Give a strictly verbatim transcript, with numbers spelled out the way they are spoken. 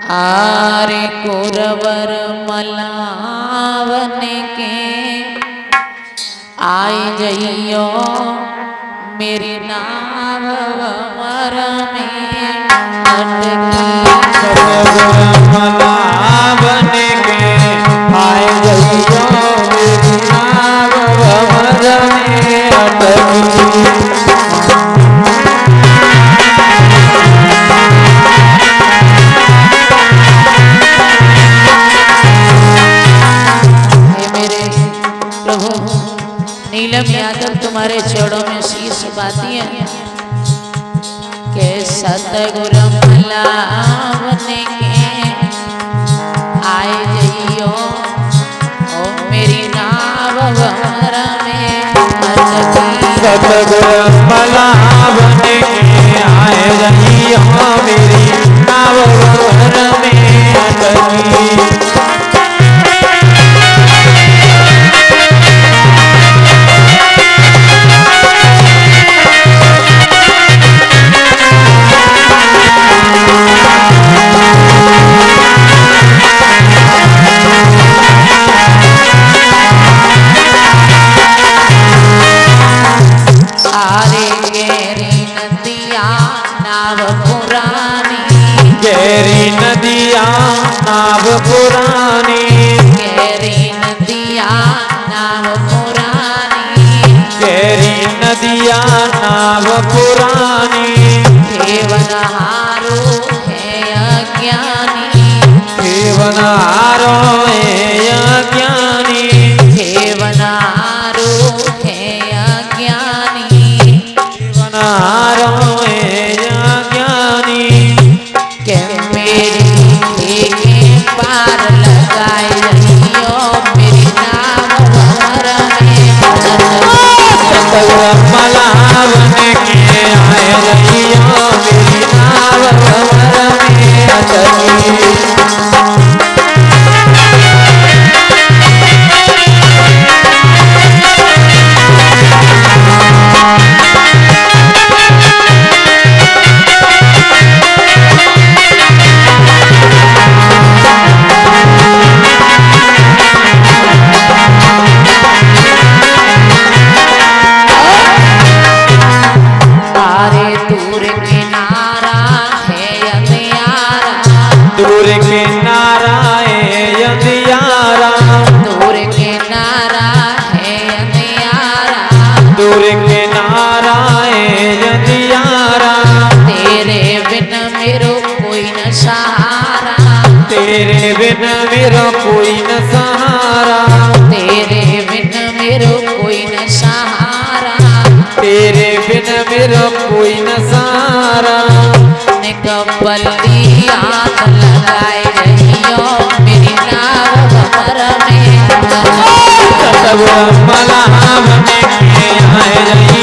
आरे कोरवर मलावन के आए जइयो मेरी नाव वर में अटकी। मलावन के आए जइयो मेरी नाव वर में अटकी। नीलम यादव तुम्हारे चरणों में शीश बाती है के सतगुरु मलावन के आए जइयो ओ मेरी नाव वर में अटकी। सतगुरु मलावन के आए जइयो मेरी नाव वर में अटकी। गहरी नदिया नाव पुरानी, गहरी नदिया नाव पुरानी, गहरी नदिया नाव पुरानी। केवनहारो है अज्ञानी, केवनहारो है अज्ञानी, केवनहारो है अज्ञानी, केवनहारो है अज्ञानी। के मेरी के पार लगाए रहियो मेरी नाव वर में सतगुरु मलावन के आए रहियो मेरी नाव वर में अटकी। दूर किनारा है अंधियारा, दूर किनारा है अंधियारा, दूर किनारा है अंधियारा, दूर किनारा है अंधियारा। तेरे बिन मेरो कोई न सहारा, तेरे बिन मेरो कोई न सहारा, तेरे बिन मेरो कोई न सहारा, तेरे बिन मेरो कोई न सहारा। निकबली हाथ लगाए रहियो मेरी नाव वर में। सतगुरु मलावन के आए रहियो